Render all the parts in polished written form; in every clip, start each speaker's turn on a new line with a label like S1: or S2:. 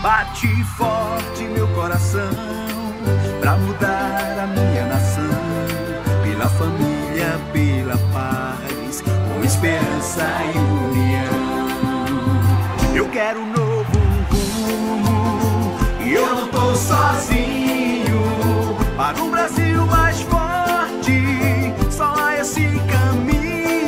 S1: Bate forte meu coração pra mudar a minha nação, pela família, pela paz, com esperança e união. Eu quero um novo rumo e eu não tô sozinho. Para um Brasil mais forte, só há esse caminho.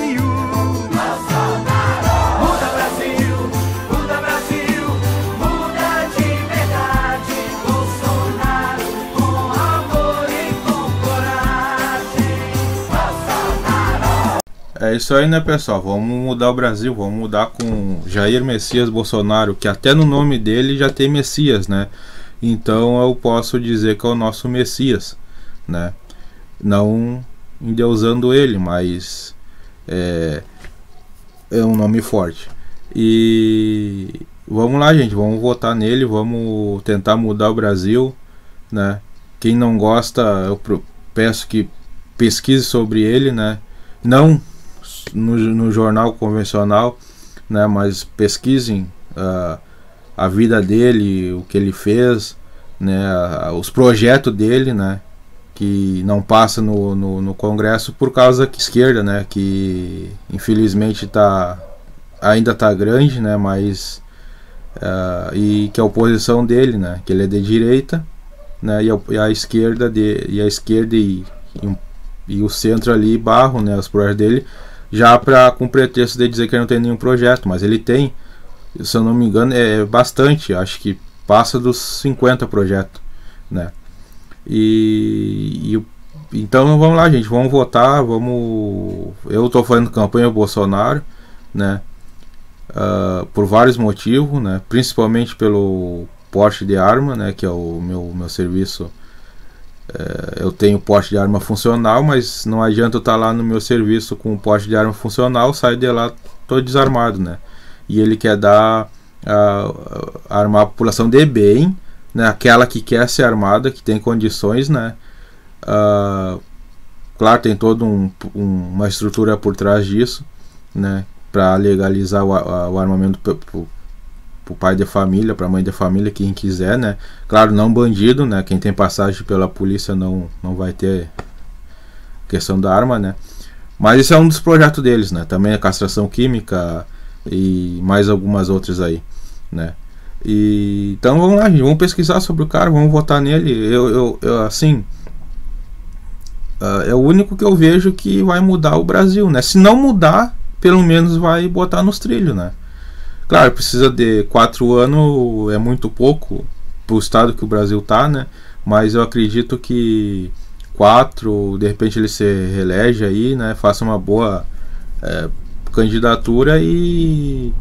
S1: Muda Brasil, muda Brasil, muda de verdade. Bolsonaro com amor e com coragem. Bolsonaro.
S2: É isso aí, né, pessoal? Vamos mudar o Brasil, vamos mudar com Jair Messias Bolsonaro, que até no nome dele já tem Messias, né? Então eu posso dizer que é o nosso Messias, né? Não endeusando ele, mas é um nome forte. E vamos lá, gente, vamos votar nele, vamos tentar mudar o Brasil, né? Quem não gosta, eu peço que pesquise sobre ele, né? Não no jornal convencional, né? Mas pesquisem a vida dele, o que ele fez, né, os projetos dele, né, que não passa no Congresso por causa da esquerda, né, que infelizmente ainda tá grande, né, mas e que a oposição dele, né, que ele é de direita, né, e a esquerda e o centro ali barram, né, os projetos dele, já com pretexto de dizer que ele não tem nenhum projeto, mas ele tem. Se eu não me engano, é bastante, acho que passa dos 50 projetos, né? Então vamos lá, gente, vamos votar, eu tô fazendo campanha ao Bolsonaro, né? Por vários motivos, né? Principalmente pelo porte de arma, né? Que é o meu serviço. Eu tenho porte de arma funcional, mas não adianta eu estar lá no meu serviço com porte de arma funcional, saio de lá todo desarmado, né? E ele quer armar a população de bem, né? Aquela que quer ser armada, que tem condições, né? Claro, tem toda uma estrutura por trás disso, né? Para legalizar o armamento para o pai de família, para a mãe de família, quem quiser, né? Claro, não bandido, né? Quem tem passagem pela polícia não vai ter questão da arma, né? Mas esse é um dos projetos deles, né? Também a castração química e mais algumas outras aí, né? Então vamos lá, gente, vamos pesquisar sobre o cara, vamos votar nele. Eu assim, é o único que eu vejo que vai mudar o Brasil, né? Se não mudar, pelo menos vai botar nos trilhos, né? Claro, precisa de 4 anos, é muito pouco pro estado que o Brasil tá, né? Mas eu acredito que 4, de repente ele se reelege aí, né? Faça uma boa candidatura e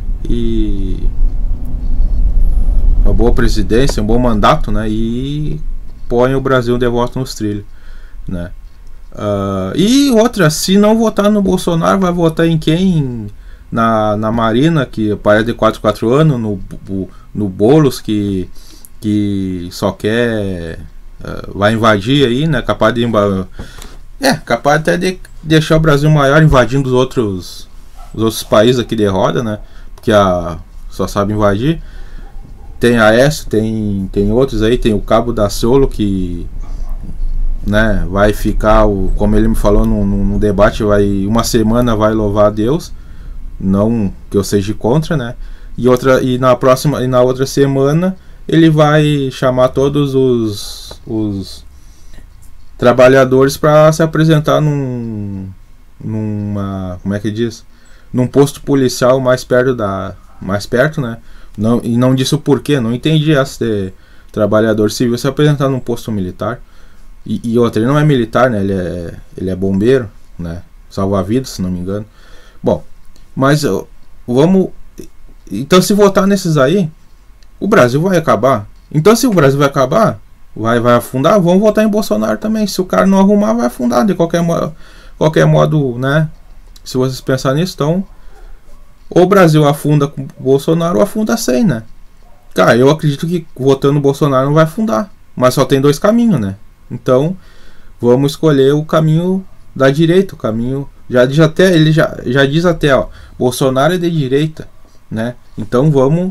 S2: uma boa presidência, um bom mandato, né? E põe o Brasil de volta nos trilhos, né? E outra, se não votar no Bolsonaro, vai votar em quem? Na Marina, que parece de 4 anos, no Boulos, que só quer vai invadir aí, né? Capaz até de deixar o Brasil maior, invadindo os outros países aqui de roda, né? Porque só sabe invadir. Tem a Aécio, tem outros aí, tem o Cabo da Ciolo, que, né, vai ficar, como ele me falou no debate, uma semana vai louvar a Deus, não que eu seja contra, né? E na outra semana ele vai chamar todos os trabalhadores para se apresentar como é que diz? Num posto policial mais perto, né? E não disse o porquê, não entendi essa de trabalhador civil se apresentar num posto militar. E outra, ele não é militar, né? Ele é bombeiro, né? Salva-vidas, se não me engano. Bom, mas vamos. Então, se votar nesses aí, o Brasil vai acabar. Então, se o Brasil vai acabar, vai afundar, vamos votar em Bolsonaro também. Se o cara não arrumar, vai afundar de qualquer modo, né? Se vocês pensarem nisso, então, ou o Brasil afunda com o Bolsonaro ou afunda sem, né? Cara, eu acredito que votando no Bolsonaro não vai afundar, mas só tem 2 caminhos, né? Então, vamos escolher o caminho da direita, o caminho... Ele já diz até, ó, Bolsonaro é de direita, né? Então vamos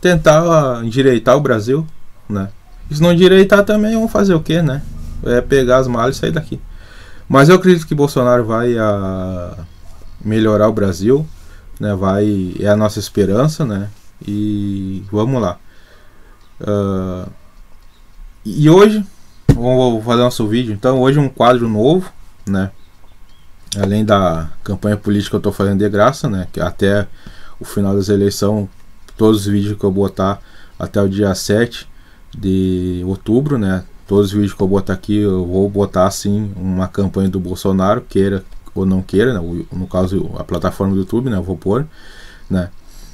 S2: tentar endireitar o Brasil, né? E se não endireitar também, vamos fazer o quê, né? É pegar as malas e sair daqui. Mas eu acredito que Bolsonaro vai melhorar o Brasil, né? É a nossa esperança, né? E vamos lá. E hoje, vamos fazer nosso vídeo. Então, hoje um quadro novo, né? Além da campanha política que eu estou fazendo de graça, né? Que até o final das eleições, todos os vídeos que eu botar até o dia 7 de outubro, né? Todos os vídeos que eu botar aqui, eu vou botar assim uma campanha do Bolsonaro, queira ou não queira, né? No caso a plataforma do YouTube, né? Eu vou pôr, né?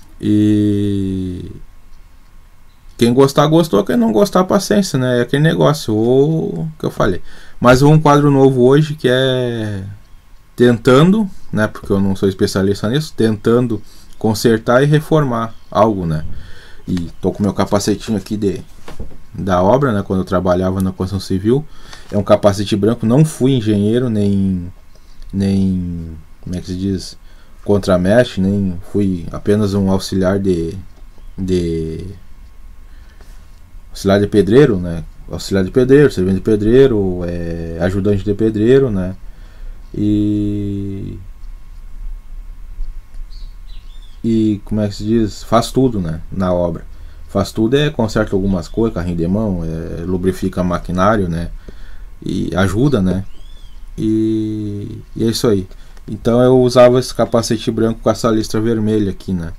S2: E quem gostar, gostou, quem não gostar, paciência, né? É aquele negócio, o que eu falei. Mas um quadro novo hoje que é tentando, né? Porque eu não sou especialista nisso, tentando consertar e reformar algo, né? E tô com meu capacetinho aqui da obra, né? Quando eu trabalhava na construção civil, é um capacete branco. Não fui engenheiro, nem como é que se diz, contramestre, nem fui apenas um auxiliar de auxiliar de pedreiro, né? Auxiliar de pedreiro, servente de pedreiro, ajudante de pedreiro, né? E como é que se diz? Faz tudo, né? Na obra. Faz tudo, conserta algumas coisas, carrinho de mão, lubrifica maquinário, né? E ajuda, né? E é isso aí. Então eu usava esse capacete branco com essa listra vermelha aqui, né?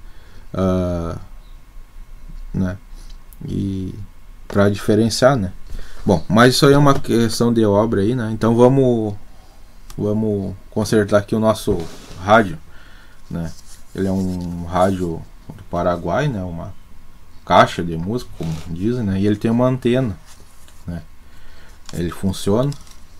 S2: E para diferenciar, né? Bom, mas isso aí é uma questão de obra aí, né? Então vamos consertar aqui o nosso rádio, né? Ele é um rádio do Paraguai, né? Uma caixa de música, como dizem, né? E ele tem uma antena, né? Ele funciona.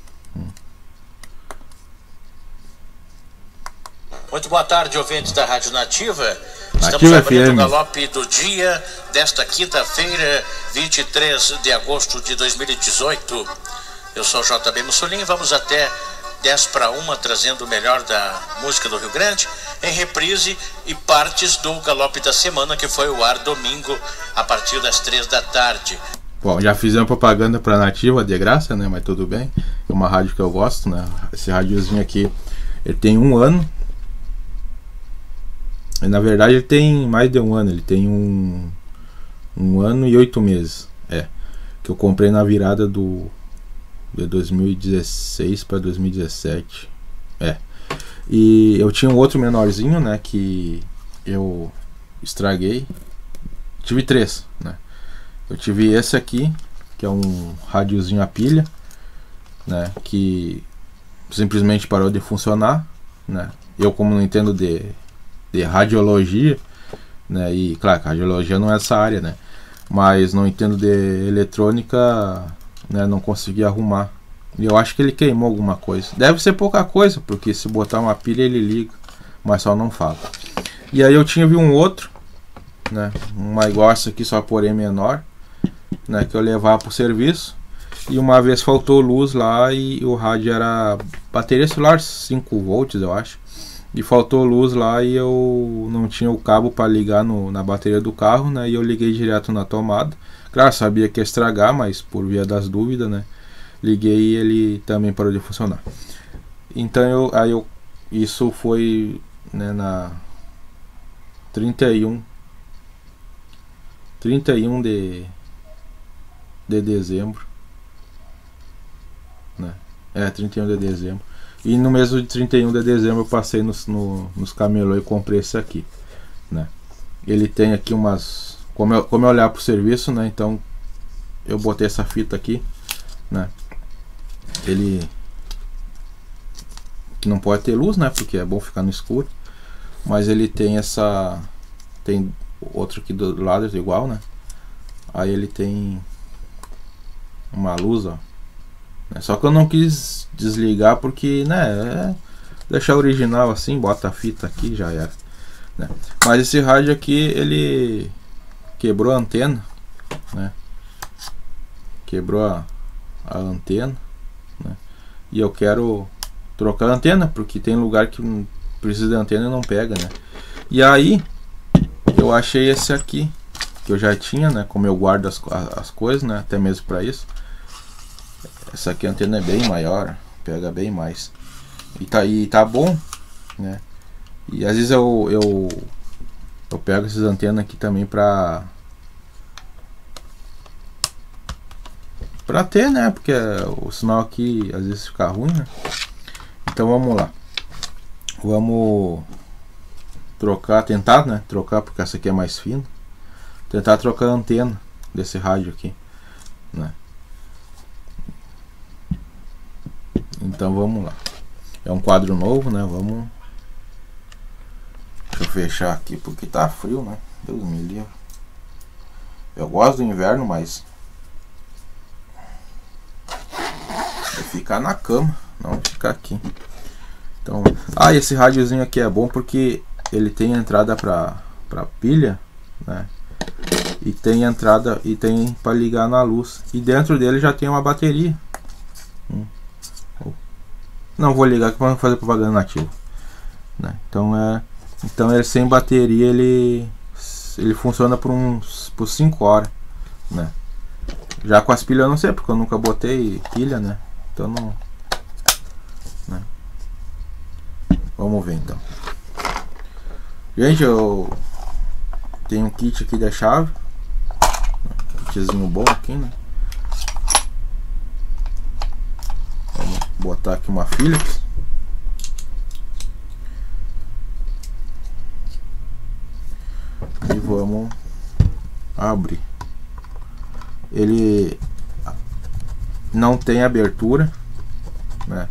S3: Muito boa tarde, ouvintes da Rádio Nativa. Estamos
S2: Nativa
S3: abrindo
S2: FM.
S3: o galope do dia desta quinta-feira, 23 de agosto de 2018. Eu sou o JB Mussolini e vamos até 10 para 1, trazendo o melhor da música do Rio Grande, em reprise e partes do galope da semana, que foi ao ar domingo, a partir das 3 da tarde.
S2: Bom, já fizemos propaganda para Nativa, de graça, né? Mas tudo bem. É uma rádio que eu gosto, né? Esse rádiozinho aqui, ele tem 1 ano. E, na verdade ele tem mais de 1 ano. Ele tem um ano e 8 meses. Que eu comprei na virada de 2016 para 2017. E eu tinha um outro menorzinho, né? Que eu estraguei. Tive 3, né? Eu tive esse aqui, que é um rádiozinho a pilha, né? Que simplesmente parou de funcionar, né? Eu, como não entendo de radiologia, né? E claro, que a radiologia não é essa área, né? Mas não entendo de eletrônica, né? Não consegui arrumar. E eu acho que ele queimou alguma coisa. Deve ser pouca coisa, porque se botar uma pilha ele liga, mas só não fala. E aí eu vi um outro, né? Uma igual essa aqui, só porém menor, né? Que eu levava pro serviço. E uma vez faltou luz lá e o rádio era bateria celular 5 volts, eu acho. E faltou luz lá e eu não tinha o cabo para ligar na bateria do carro, né? E eu liguei direto na tomada. Claro, sabia que ia estragar, mas por via das dúvidas, né? Liguei e ele também parou de funcionar. Então isso foi, né, na 31 de dezembro, né? 31 de dezembro. E no mês de 31 de dezembro eu passei nos camelô e comprei esse aqui, né? Ele tem aqui umas... Como eu olhar pro serviço, né? Então eu botei essa fita aqui, né? Ele que não pode ter luz, né? Porque é bom ficar no escuro. Mas ele tem tem outro aqui do lado igual, né? Aí ele tem uma luz, ó. Só que eu não quis desligar porque, né, deixar original assim, bota a fita aqui, já era, né? Mas esse rádio aqui, ele quebrou a antena, né? Quebrou a antena, né? E eu quero trocar a antena, porque tem lugar que precisa de antena e não pega, né? E aí eu achei esse aqui, que eu já tinha, né? Como eu guardo as coisas, né? Até mesmo para isso. Essa aqui a antena é bem maior, pega bem mais. E tá bom, né? E às vezes eu pego essas antenas aqui também pra ter, né? Porque o sinal aqui às vezes fica ruim, né? Então vamos lá. Vamos trocar, tentar, né? Trocar, porque essa aqui é mais fina. Tentar trocar a antena desse rádio aqui, né? Então vamos lá. É um quadro novo, né? Vamos. Deixa eu fechar aqui porque tá frio, né? Deus me livre. Eu gosto do inverno, mas eu ficar na cama, não ficar aqui. Então, esse rádiozinho aqui é bom porque ele tem entrada para pilha, né? E tem entrada e tem para ligar na luz. E dentro dele já tem uma bateria. Não vou ligar para fazer propaganda nativa, né? Então ele sem bateria ele funciona por 5 horas, né? Já com as pilhas eu não sei, porque eu nunca botei pilha, né? Então não, né? Vamos ver então. Gente, eu tenho um kit aqui da chave, kitzinho bom aqui, né? Vamos botar aqui uma Philips. E vamos abrir. Ele não tem abertura, né?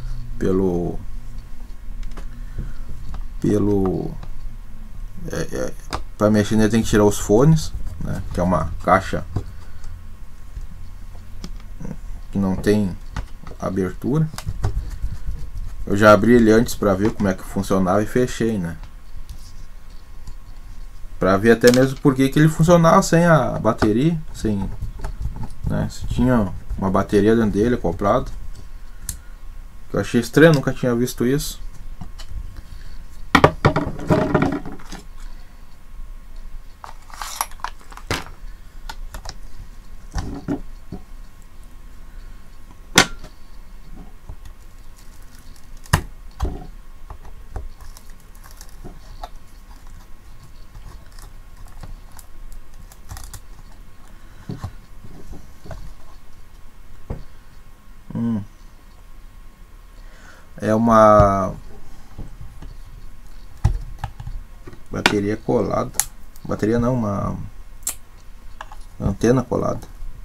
S2: Para mexer nele tem que tirar os fones, né? Que é uma caixa que não tem abertura. Eu já abri ele antes para ver como é que funcionava e fechei, né? Para ver até mesmo porque que ele funcionava sem a bateria, sem, né? Se tinha uma bateria dentro dele acoplado. Eu achei estranho, nunca tinha visto isso. É uma bateria colada. Bateria não, uma antena colada.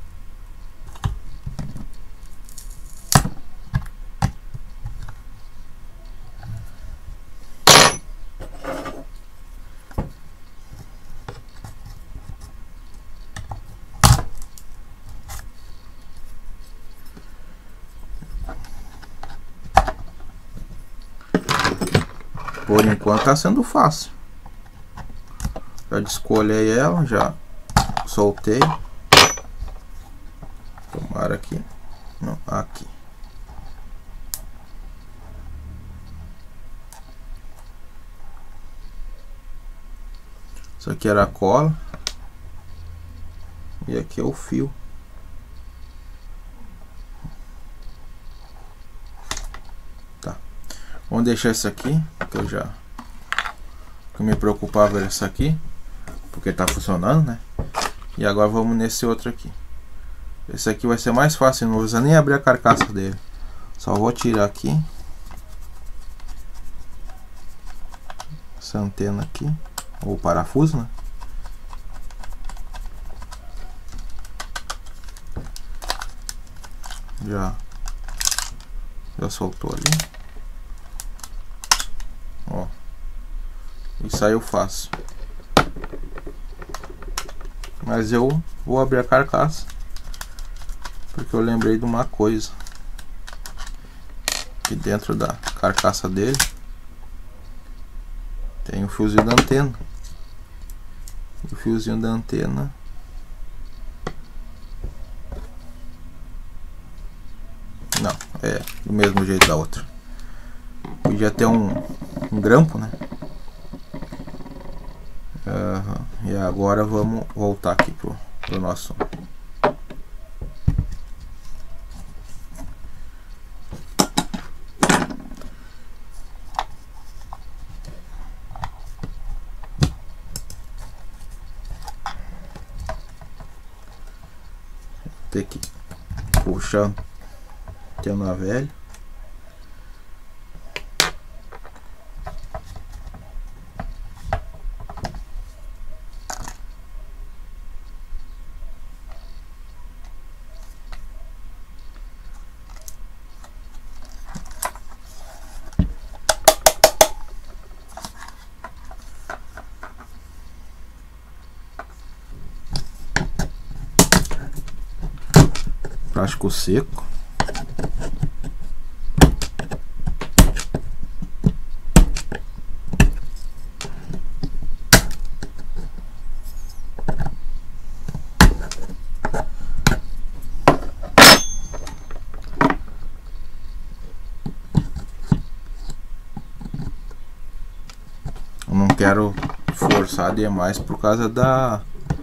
S2: Por enquanto tá sendo fácil. Já descolhei ela, já soltei. Tomara aqui. Não, aqui. Isso aqui era a cola. E aqui é o fio. Vamos deixar isso aqui, que que eu me preocupava era isso aqui, porque tá funcionando, né? E agora vamos nesse outro aqui. Esse aqui vai ser mais fácil, não precisa nem abrir a carcaça dele. Só vou tirar aqui essa antena aqui, ou parafuso, né? Já soltou ali. Ó, e saiu fácil. Mas eu vou abrir a carcaça porque eu lembrei de uma coisa. Aqui dentro da carcaça dele tem o fiozinho da antena. O fiozinho da antena não, é do mesmo jeito da outra. Podia ter um grampo, né? E agora vamos voltar aqui pro nosso. Ter que puxar antena velha. Plástico seco. Eu não quero forçar demais por causa da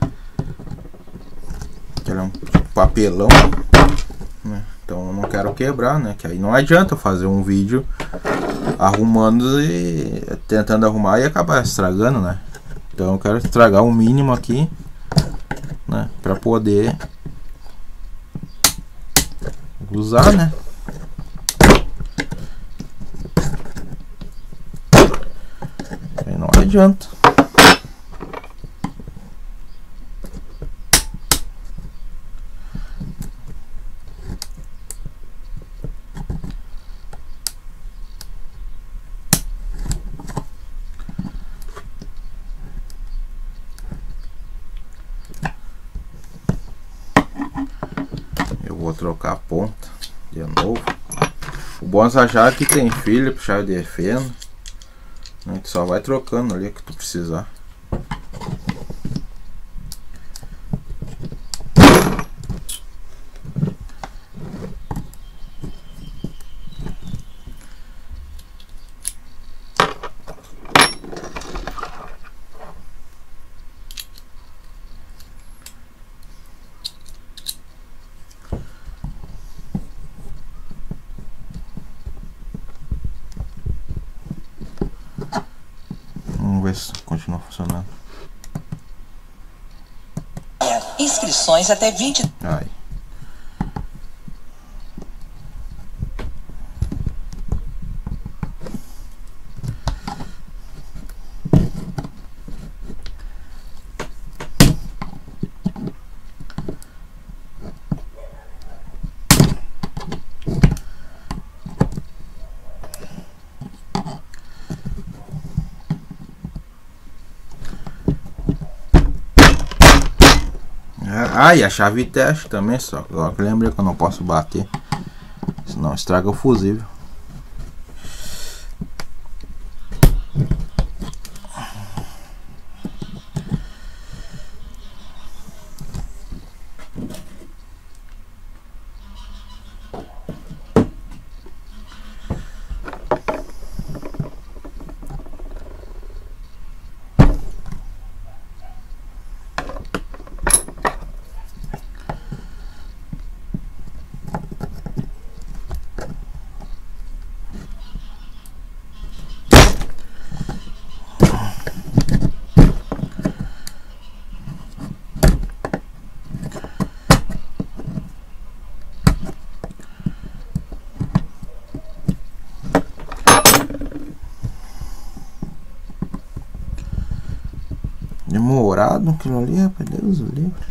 S2: que ela é um papelão, né? Então eu não quero quebrar, né? Que aí não adianta fazer um vídeo arrumando e tentando arrumar e acabar estragando, né? Então eu quero estragar o mínimo aqui, né? Pra poder usar, né? Aí não adianta. Vou trocar a ponta de novo. O bom é já que tem Phillips, chave de feno, né? Tu só vai trocando ali que tu precisar. Vamos ver se continua funcionando.
S4: Inscrições até 20.
S2: Aí. Ah, e a chave teste também, só que lembrei que eu não posso bater, senão estraga o fusível. Demorado aquilo ali, rapaz, Deus o livre.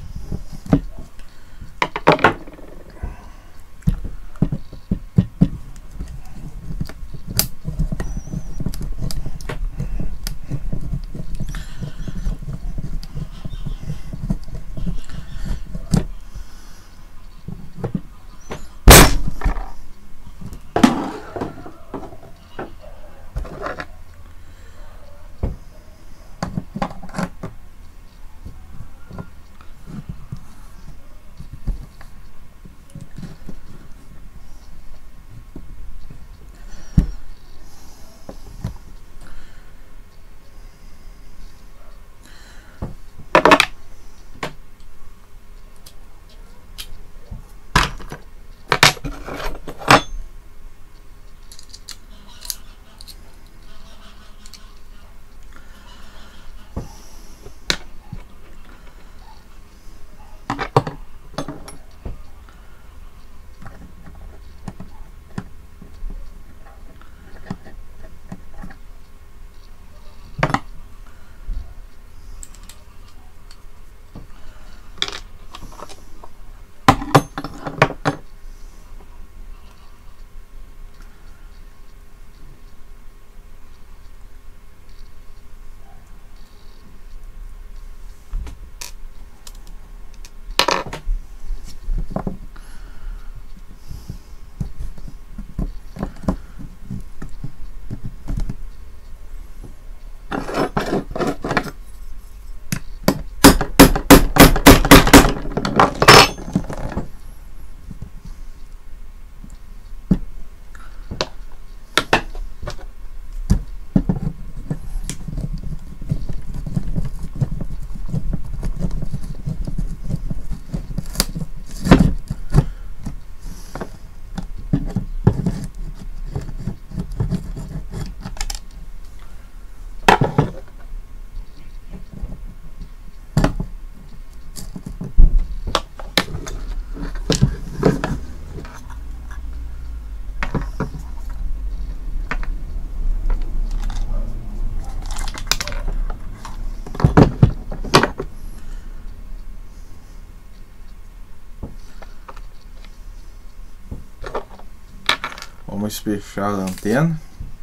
S2: Vamos fechar a antena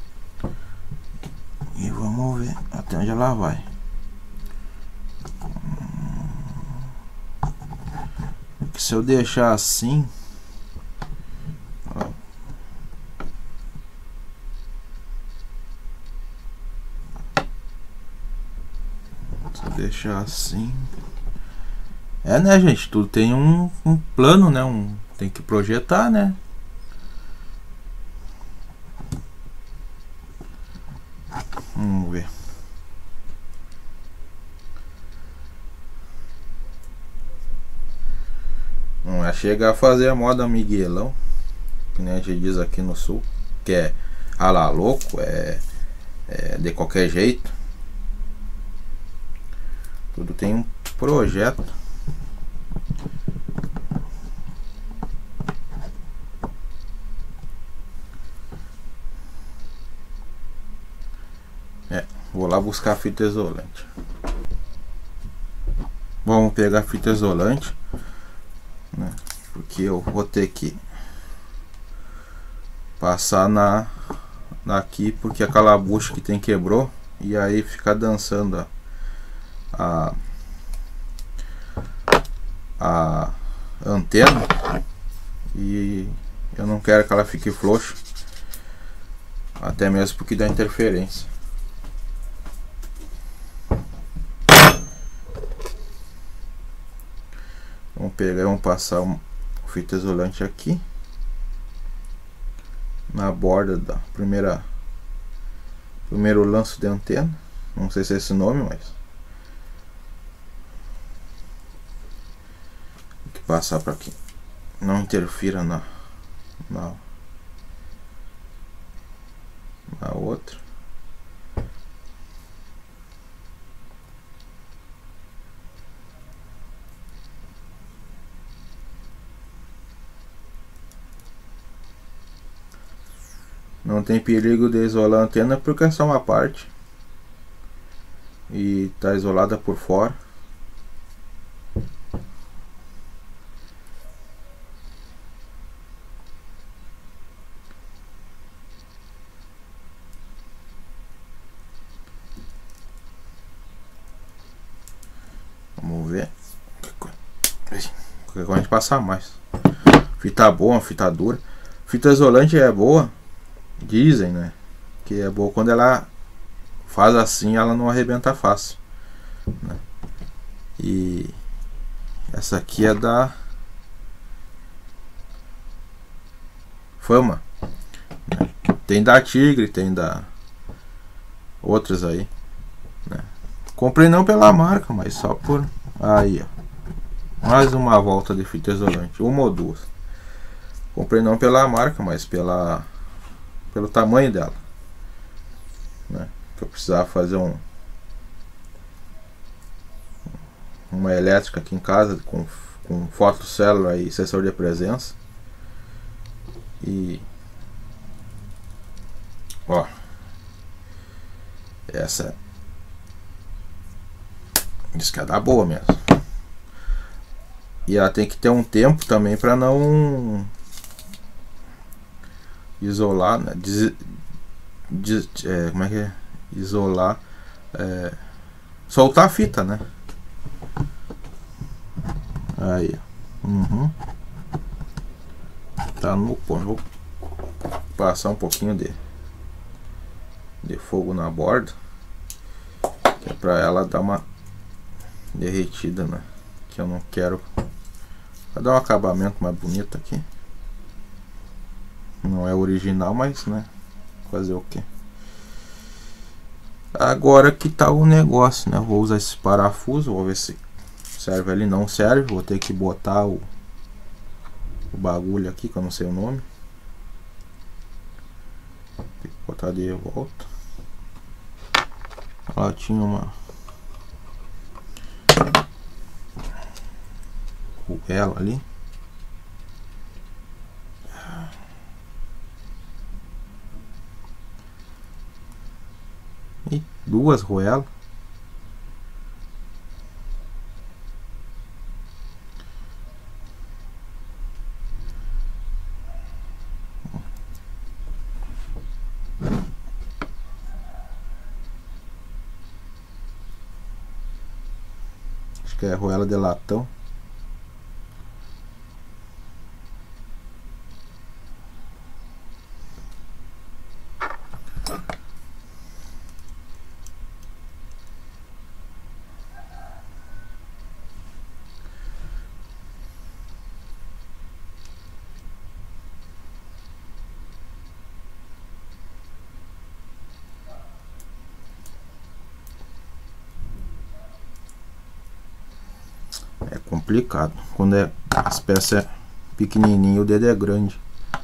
S2: e vamos ver até onde ela vai. Porque se eu deixar assim, ó, se eu deixar assim, né, gente, tudo tem um plano, né, tem que projetar, né. Vamos ver. Não é chegar a fazer a moda Miguelão, que nem a gente diz aqui no sul, que é ralar louco, é de qualquer jeito. Tudo tem um projeto. Vou lá buscar a fita isolante. Vamos pegar a fita isolante, né? Porque eu vou ter que passar aqui, porque a calabucha que tem quebrou, e aí ficar dançando a antena, e eu não quero que ela fique frouxa, até mesmo porque dá interferência. Vamos pegar e vamos passar o fita isolante aqui na borda da primeiro lanço de antena. Não sei se é esse nome, mas tem que passar para que não interfira na outra. Não tem perigo de isolar a antena porque é só uma parte e está isolada por fora. Vamos ver. Qualquer coisa a gente passar mais. Fita boa, fita dura. Fita isolante é boa. Dizem, né, que é boa quando ela faz assim, ela não arrebenta fácil, né? E essa aqui é da Fama, né? Tem da Tigre, tem da outras aí, né? Comprei não pela marca, mas só por aí, ó. Mais uma volta de fita isolante, uma ou duas. Comprei não pela marca, mas pelo tamanho dela, né? Que eu precisava fazer uma elétrica aqui em casa com fotocélula e sensor de presença. E ó, essa diz que é da boa mesmo. E ela tem que ter um tempo também para não isolar, né? Como é que é? Isolar, soltar a fita, né? Aí, tá no ponto. Vou passar um pouquinho de fogo na borda, que é pra ela dar uma derretida, né? Que eu não quero, pra dar um acabamento mais bonito aqui. Não é original, mas, né, fazer o que? Agora que tá o negócio, né? Vou usar esse parafuso, vou ver se serve ali. Não serve, vou ter que botar o bagulho aqui, que eu não sei o nome. Tem que botar de volta. Ela tinha uma ela ali. E duas roelas. que é arruela de latão. É complicado quando as peças é pequenininha e o dedo é grande.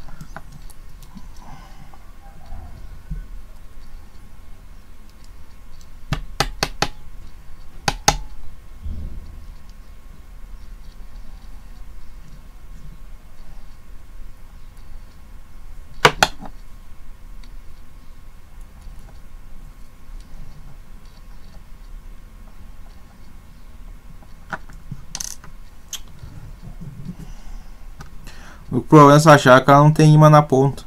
S2: O problema é essa achar que ela não tem imã na ponta.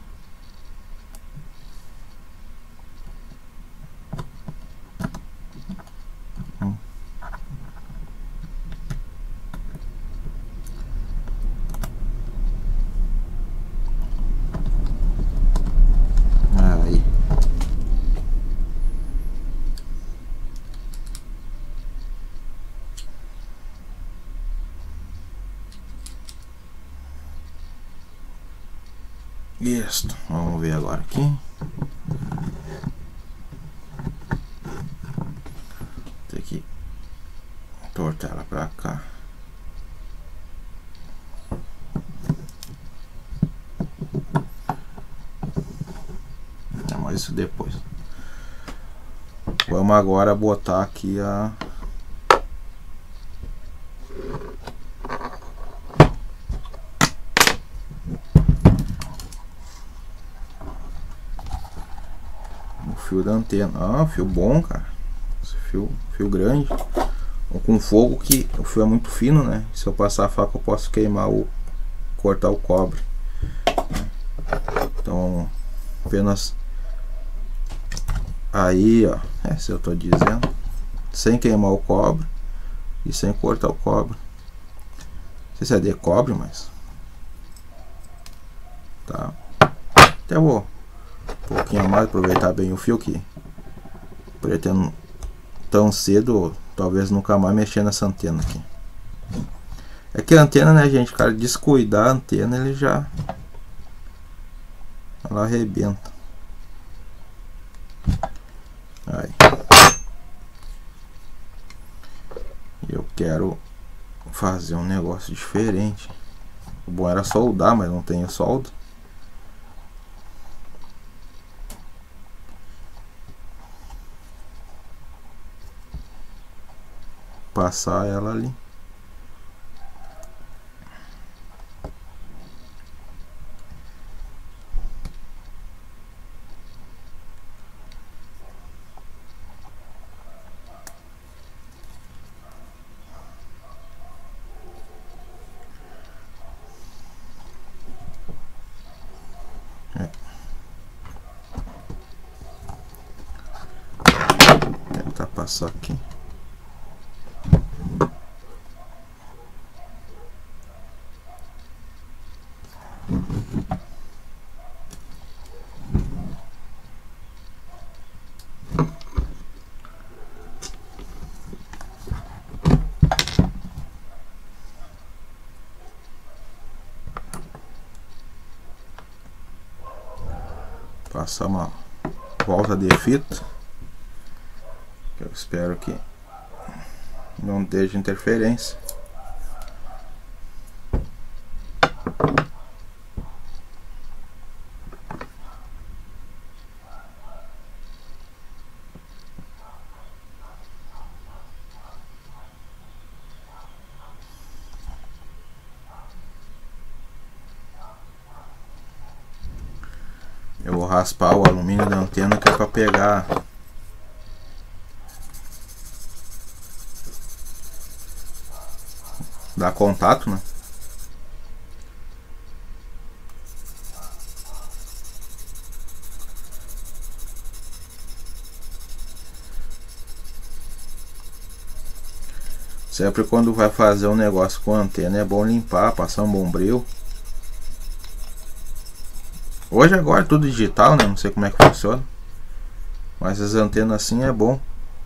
S2: Aí. Isso, vamos ver agora aqui. Tem que tortar ela pra cá. Mas isso depois. Vamos agora botar aqui a fio da antena. Ah, fio bom, cara. Esse fio grande. Com fogo que o fio é muito fino, né? Se eu passar a faca eu posso queimar cortar o cobre. Então apenas aí, ó. Se eu tô dizendo, sem queimar o cobre e sem cortar o cobre. Não sei se é de cobre, mas tá. Até vou um pouquinho a mais, aproveitar bem o fio, que pretendo tão cedo, talvez nunca mais mexer nessa antena aqui. É que a antena, né, gente, cara, descuidar a antena, ela arrebenta. Aí. Eu quero fazer um negócio diferente. O bom era soldar, mas não tenho solda. Passar ela ali. Tentar passar aqui. Passar uma volta de fita, que eu espero que não esteja interferência. Eu vou raspar o alumínio da antena, que é para pegar dar contato, né? Sempre quando vai fazer um negócio com antena é bom limpar, passar um bombril. Hoje agora é tudo digital, né? Não sei como é que funciona, mas as antenas assim é bom.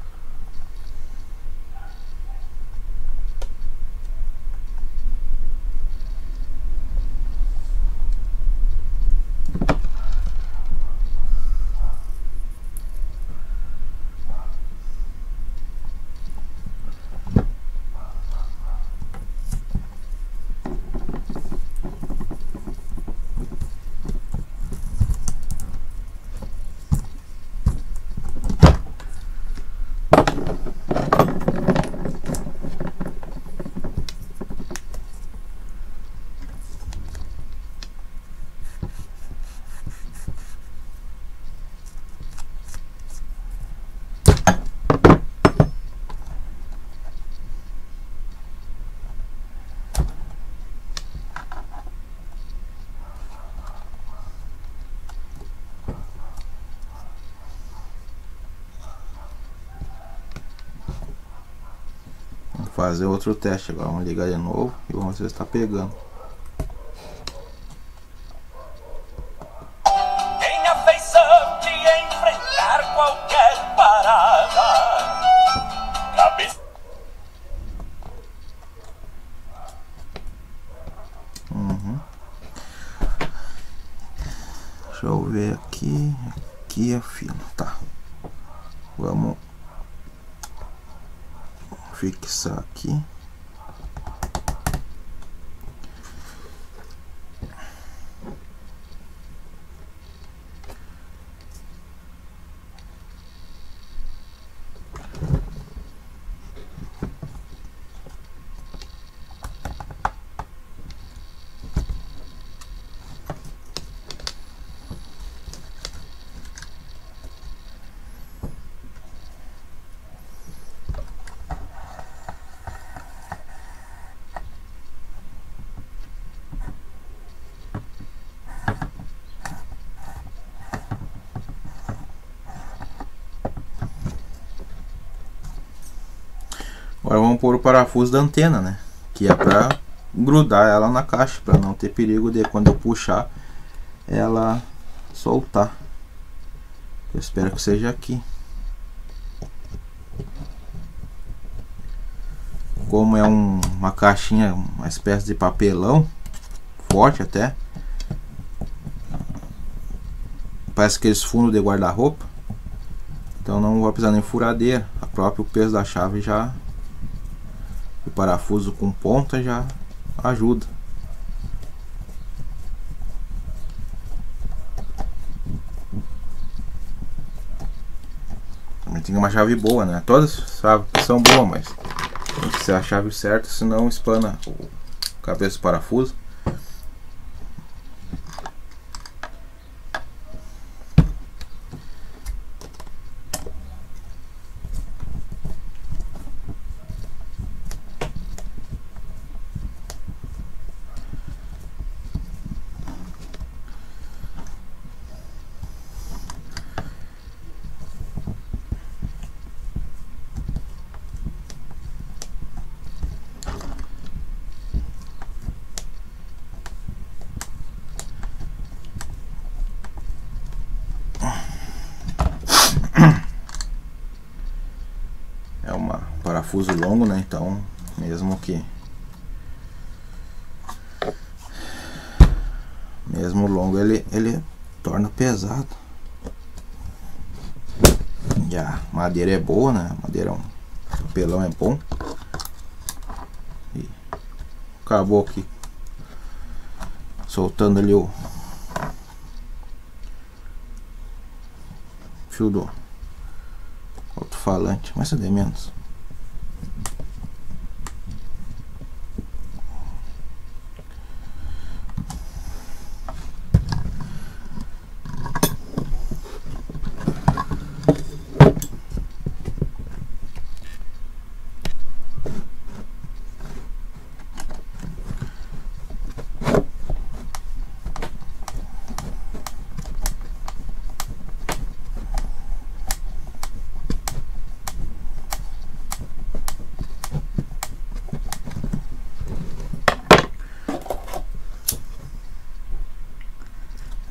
S2: Fazer outro teste agora, vamos ligar de novo e vamos ver se está pegando.
S1: Tem a feição de enfrentar qualquer parada. Cabeça.
S2: Deixa eu ver aqui. Aqui é fino, tá. Vamos fixar aqui. Agora vamos pôr o parafuso da antena, né? Que é para grudar ela na caixa, para não ter perigo de quando eu puxar ela soltar. Eu espero que seja aqui. Como é uma caixinha, uma espécie de papelão forte até, parece aqueles fundos de guarda-roupa, então não vou precisar nem furadeira. O próprio peso da chave já, o parafuso com ponta já ajuda. Também tem uma chave boa, né? Todas chaves são boas, mas tem que ser a chave certa, senão espana o cabeça do parafuso. É um parafuso longo, né? Então, mesmo longo, ele torna pesado. E a madeira é boa, né? A madeira, o papelão é bom. E acabou aqui soltando ali o fio do alto-falante, mas é de menos.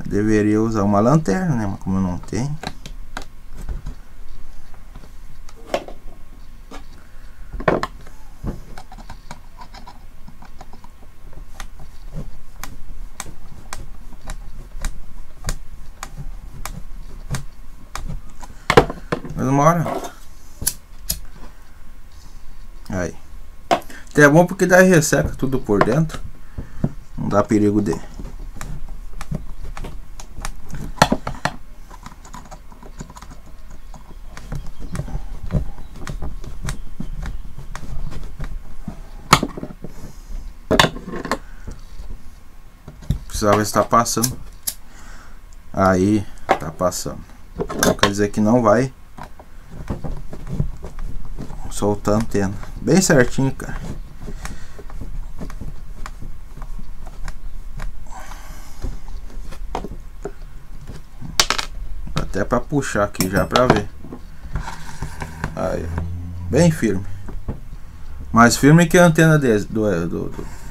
S2: Deveria usar uma lanterna, né? Mas como eu não tenho. Mas uma hora. Aí. Até é bom porque daí resseca tudo por dentro. Não dá perigo de. Precisava estar passando. Aí tá passando. Então quer dizer que não vai soltar a antena. Bem certinho, cara. Até para puxar aqui já para ver. Aí, bem firme. Mais firme que a antena do.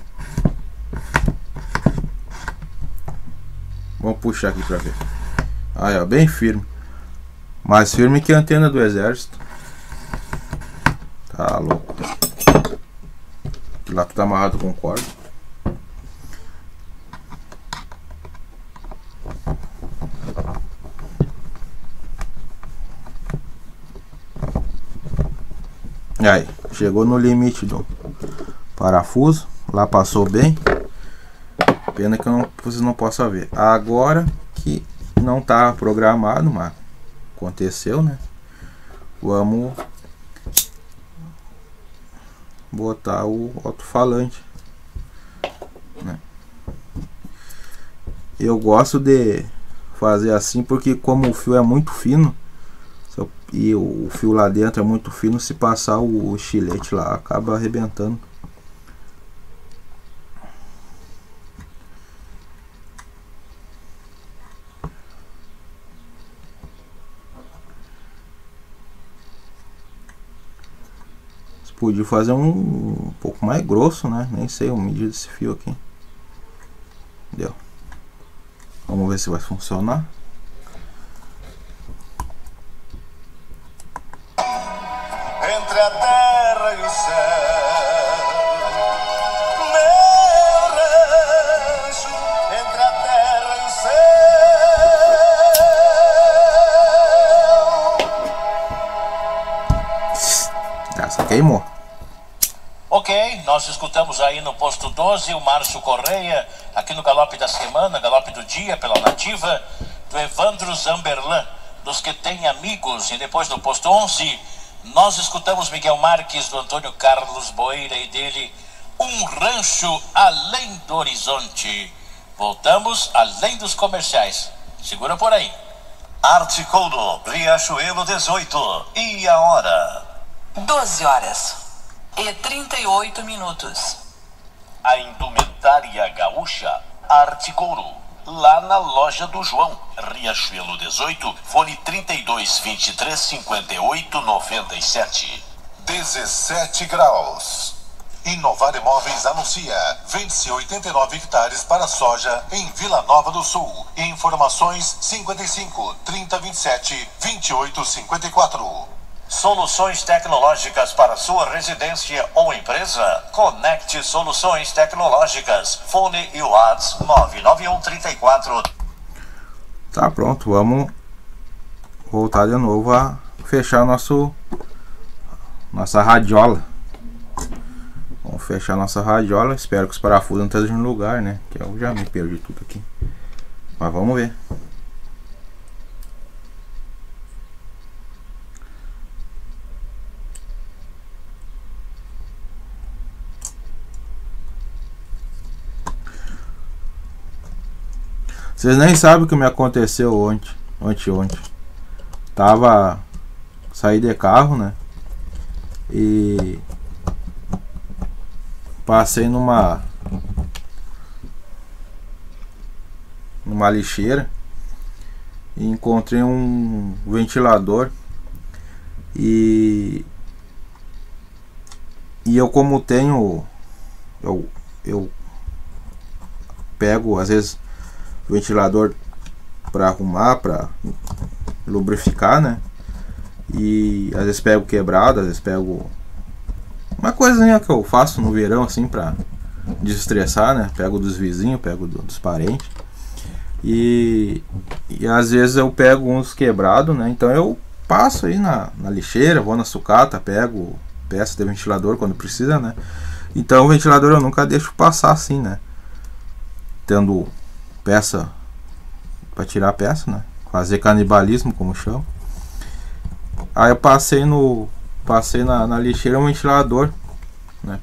S2: Vamos puxar aqui para ver. Aí, ó, bem firme. Mais firme que a antena do exército. Tá louco. Lá tu tá amarrado com corda. Aí, chegou no limite do parafuso. Lá passou bem. Pena que vocês não possam ver. Agora que não tá programado, mas aconteceu, né? Vamos botar o alto-falante, né? Eu gosto de fazer assim porque como o fio é muito fino e o fio lá dentro é muito fino, se passar o estilete lá acaba arrebentando. Podia fazer um pouco mais grosso, né? Nem sei o medida desse fio aqui. Deu. Vamos ver se vai funcionar.
S1: Entre a terra e o céu, meu rancho, entre a terra e o céu.
S2: Essa queimou.
S3: Ok, nós escutamos aí no posto 12 o Márcio Correia, aqui no galope da semana, galope do dia pela Nativa, do Evandro Zamberlan, dos que tem amigos. E depois do posto 11, nós escutamos Miguel Marques, do Antônio Carlos Boeira e dele, Um Rancho Além do Horizonte. Voltamos além dos comerciais. Segura por aí.
S1: Arte Couro, Riachuelo 18. E a hora?
S4: 12 horas e 38 minutos.
S1: A indumentária gaúcha Arte Couro, lá na loja do João, Riachuelo 18, fone 32 23 58 97. 17 graus. Inovar Imóveis anuncia: vende-se 89 hectares para soja em Vila Nova do Sul. Informações 55 30 27 28 54. Soluções tecnológicas para sua residência ou empresa? Conecte Soluções Tecnológicas. Fone e WhatsApp 99134.
S2: Tá pronto, vamos voltar de novo a fechar nossa radiola. Vamos fechar nossa radiola. Espero que os parafusos não estejam no lugar, né? Que eu já me perdi tudo aqui. Mas vamos ver. Vocês nem sabem o que me aconteceu ontem. Saí de carro, né? E passei numa lixeira e encontrei um ventilador e eu, como tenho, eu pego às vezes o ventilador pra arrumar, pra lubrificar, né? E às vezes pego quebrado, às vezes pego uma coisinha que eu faço no verão assim pra desestressar, né? Pego dos vizinhos, pego dos parentes. E às vezes eu pego uns quebrados, né? Então eu passo aí na lixeira, vou na sucata, pego peça de ventilador quando precisa, né? Então o ventilador eu nunca deixo passar assim, né? Tendo peça para tirar a peça, né? Fazer canibalismo, como chama. Aí eu passei na lixeira um ventilador, né?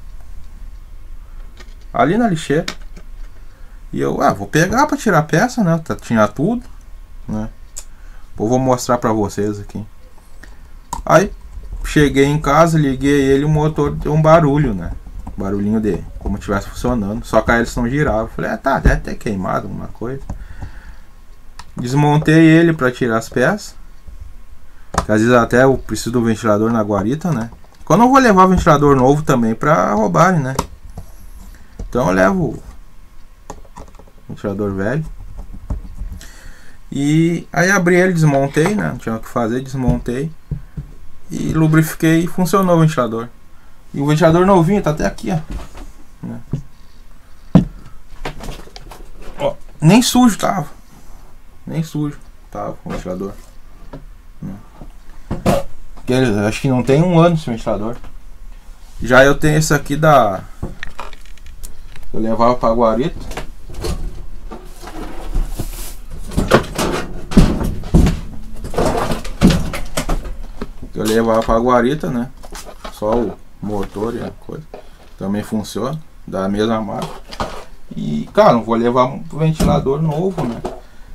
S2: Ali na lixeira. E eu, vou pegar para tirar a peça, né? Tinha tudo, né? Vou mostrar para vocês aqui. Aí cheguei em casa, liguei ele, o motor deu um barulho, né? Barulhinho de como estivesse funcionando. Só que a hélice não girava. Falei, tá, deve ter queimado alguma coisa. Desmontei ele para tirar as peças. Às vezes até eu preciso do ventilador na guarita, né? Quando eu vou levar ventilador novo também para roubarem, né? Então eu levo ventilador velho. E aí abri ele, desmontei, né? Não tinha o que fazer, desmontei. E lubrifiquei e funcionou o ventilador. E o ventilador novinho, tá até aqui, ó. Né? Ó, nem sujo tava. Nem sujo tava o ventilador. Né? Acho que não tem um ano esse ventilador. Já eu tenho esse aqui da... Eu levava pra guarita. Eu levava pra guarita, né? Só o motor e a coisa. Também funciona. Da mesma marca. E, cara, não vou levar um ventilador novo, né?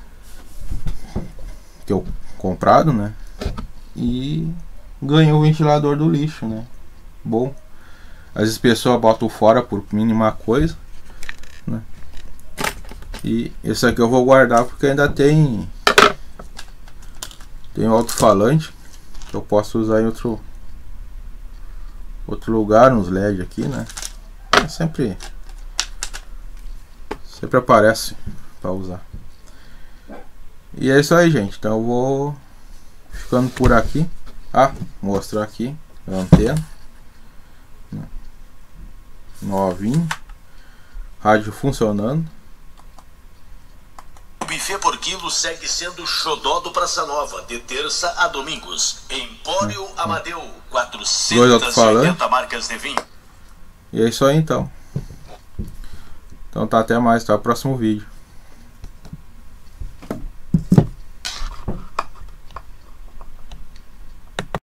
S2: Que eu comprado, né? E ganhei o ventilador do lixo, né? Bom. Às vezes pessoas botam fora por mínima coisa, né? E esse aqui eu vou guardar porque ainda tem alto-falante que eu posso usar em outro lugar, nos LED aqui, né? Sempre aparece para usar. E é isso aí, gente. Então eu vou ficando por aqui. Mostrar aqui a antena, né? Novinho, rádio funcionando.
S1: O buffet por quilo segue sendo o xodó do Praça Nova, de terça a domingos. Empório Amadeu, 480 marcas de vinho.
S2: E é isso aí, então. Então tá, até mais, até o próximo vídeo.